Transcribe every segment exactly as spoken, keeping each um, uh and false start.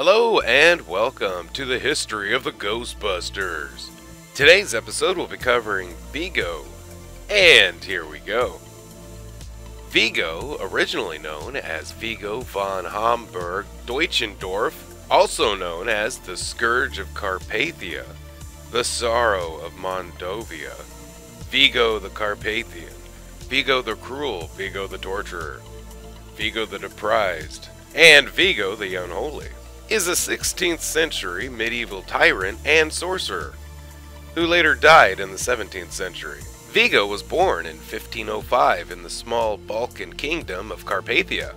Hello and welcome to the history of the Ghostbusters. Today's episode will be covering Vigo, and here we go. Vigo, originally known as Vigo von Homburg Deutschendorf, also known as the Scourge of Carpathia, the Sorrow of Moldavia, Vigo the Carpathian, Vigo the Cruel, Vigo the Torturer, Vigo the Deprived, and Vigo the Unholy, is a sixteenth century medieval tyrant and sorcerer, who later died in the seventeenth century. Vigo was born in fifteen oh five in the small Balkan kingdom of Carpathia.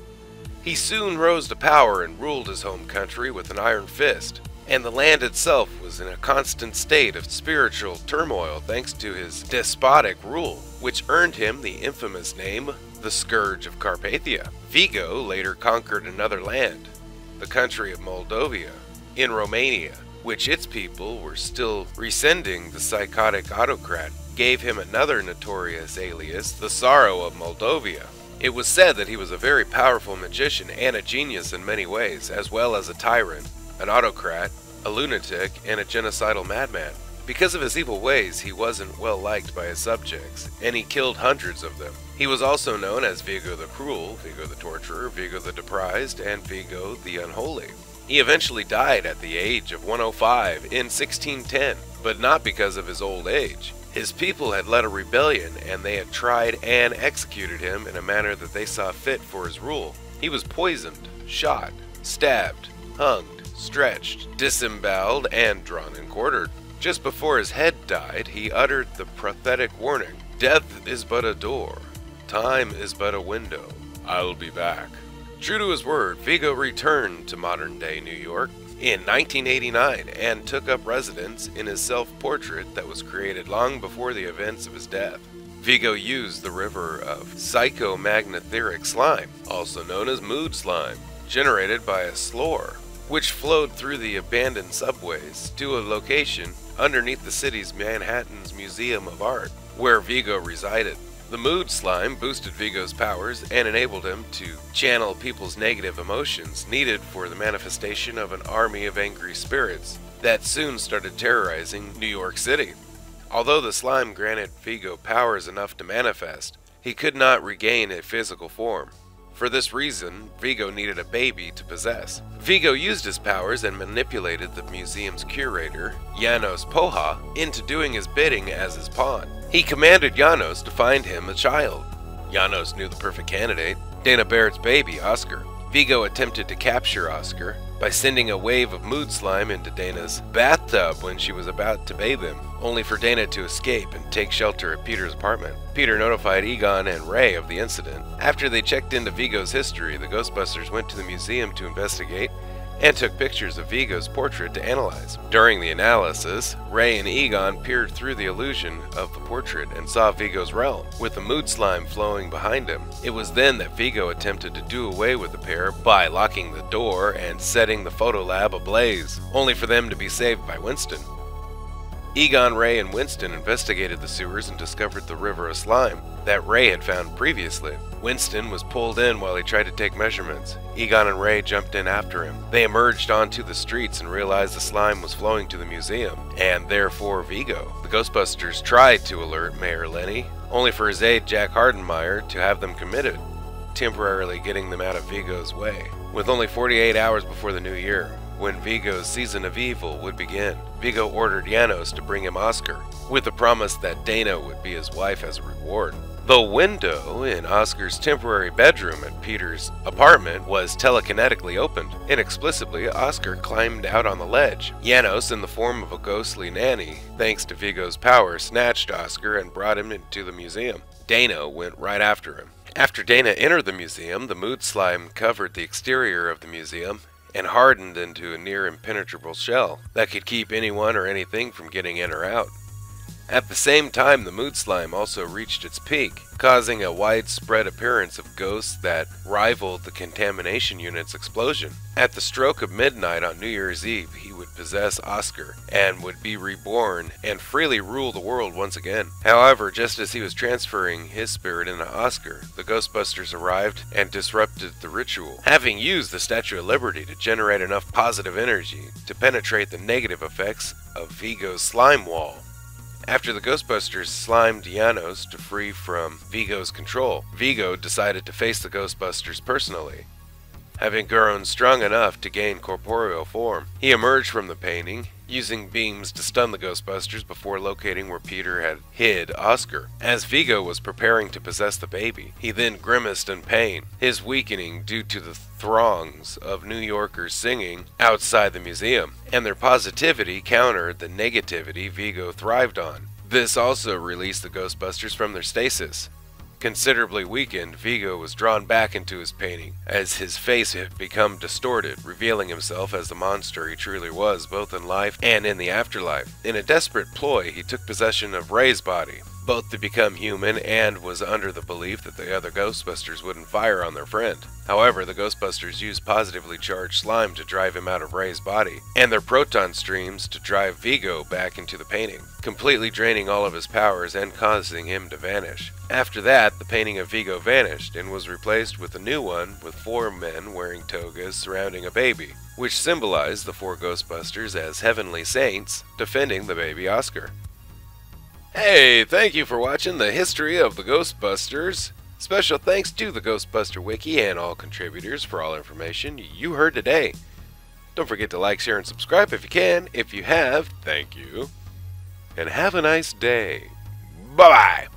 He soon rose to power and ruled his home country with an iron fist, and the land itself was in a constant state of spiritual turmoil thanks to his despotic rule, which earned him the infamous name, the Scourge of Carpathia. Vigo later conquered another land, the country of Moldavia, in Romania, which its people were still rescinding the psychotic autocrat, gave him another notorious alias, the Sorrow of Moldavia. It was said that he was a very powerful magician and a genius in many ways, as well as a tyrant, an autocrat, a lunatic, and a genocidal madman. Because of his evil ways, he wasn't well liked by his subjects, and he killed hundreds of them. He was also known as Vigo the Cruel, Vigo the Torturer, Vigo the Deprived, and Vigo the Unholy. He eventually died at the age of one oh five in sixteen ten, but not because of his old age. His people had led a rebellion, and they had tried and executed him in a manner that they saw fit for his rule. He was poisoned, shot, stabbed, hunged, stretched, disemboweled, and drawn and quartered. Just before his head died, he uttered the prophetic warning, "Death is but a door. Time is but a window. I'll be back." True to his word, Vigo returned to modern-day New York in nineteen eighty-nine and took up residence in his self-portrait that was created long before the events of his death. Vigo used the river of psychomagnetheric slime, also known as mood slime, generated by a slore, which flowed through the abandoned subways to a location underneath the city's Manhattan's Museum of Art, where Vigo resided. The mood slime boosted Vigo's powers and enabled him to channel people's negative emotions needed for the manifestation of an army of angry spirits that soon started terrorizing New York City. Although the slime granted Vigo powers enough to manifest, he could not regain a physical form. For this reason, Vigo needed a baby to possess. Vigo used his powers and manipulated the museum's curator, Janos Poha, into doing his bidding as his pawn. He commanded Janos to find him a child. Janos knew the perfect candidate, Dana Barrett's baby, Oscar. Vigo attempted to capture Oscar by sending a wave of mood slime into Dana's bathtub when she was about to bathe him, only for Dana to escape and take shelter at Peter's apartment. Peter notified Egon and Ray of the incident. After they checked into Vigo's history, the Ghostbusters went to the museum to investigate and took pictures of Vigo's portrait to analyze. During the analysis, Ray and Egon peered through the illusion of the portrait and saw Vigo's realm, with the mood slime flowing behind him. It was then that Vigo attempted to do away with the pair by locking the door and setting the photo lab ablaze, only for them to be saved by Winston. Egon, Ray, and Winston investigated the sewers and discovered the river of slime that Ray had found previously. Winston was pulled in while he tried to take measurements. Egon and Ray jumped in after him. They emerged onto the streets and realized the slime was flowing to the museum, and therefore Vigo. The Ghostbusters tried to alert Mayor Lenny, only for his aide Jack Hardenmeyer to have them committed, temporarily getting them out of Vigo's way. With only forty-eight hours before the new year, when Vigo's season of evil would begin, Vigo ordered Janos to bring him Oscar, with the promise that Dana would be his wife as a reward. The window in Oscar's temporary bedroom at Peter's apartment was telekinetically opened. Inexplicably, Oscar climbed out on the ledge. Janos, in the form of a ghostly nanny, thanks to Vigo's power, snatched Oscar and brought him into the museum. Dana went right after him. After Dana entered the museum, the mood slime covered the exterior of the museum and hardened into a near impenetrable shell that could keep anyone or anything from getting in or out. At the same time, the mood slime also reached its peak, causing a widespread appearance of ghosts that rivaled the contamination unit's explosion. At the stroke of midnight on New Year's Eve, he would possess Oscar and would be reborn and freely rule the world once again. However, just as he was transferring his spirit into Oscar, the Ghostbusters arrived and disrupted the ritual, having used the Statue of Liberty to generate enough positive energy to penetrate the negative effects of Vigo's slime wall. After the Ghostbusters slimed Janos to free from Vigo's control, Vigo decided to face the Ghostbusters personally. Having grown strong enough to gain corporeal form, he emerged from the painting, using beams to stun the Ghostbusters before locating where Peter had hid Oscar. As Vigo was preparing to possess the baby, he then grimaced in pain, his weakening due to the throngs of New Yorkers singing outside the museum, and their positivity countered the negativity Vigo thrived on. This also released the Ghostbusters from their stasis. Considerably weakened, Vigo was drawn back into his painting, as his face had become distorted, revealing himself as the monster he truly was, both in life and in the afterlife. In a desperate ploy, he took possession of Ray's body, both to become human and was under the belief that the other Ghostbusters wouldn't fire on their friend. However, the Ghostbusters used positively charged slime to drive him out of Ray's body, and their proton streams to drive Vigo back into the painting, completely draining all of his powers and causing him to vanish. After that, the painting of Vigo vanished and was replaced with a new one with four men wearing togas surrounding a baby, which symbolized the four Ghostbusters as heavenly saints defending the baby Oscar. Hey, thank you for watching the history of the Ghostbusters. Special thanks to the Ghostbuster Wiki and all contributors for all information you heard today. Don't forget to like, share, and subscribe if you can. If you have, thank you. And have a nice day. Bye-bye.